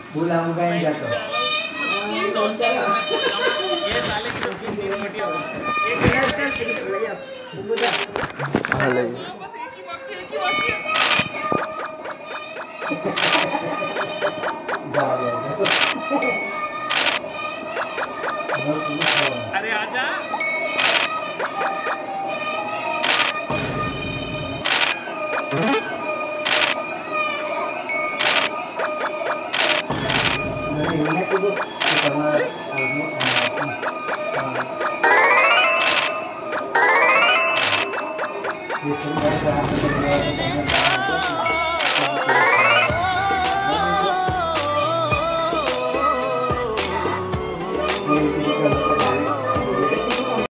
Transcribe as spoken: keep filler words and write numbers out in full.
बोला मुझे नहीं जाता ये साले की धोखी नहीं मोटी हो ये गिलास का सिर्फ लगा मुझे हां ले बस एक ही बाकी एक ही बाकी अरे आजा ini tuh sama almu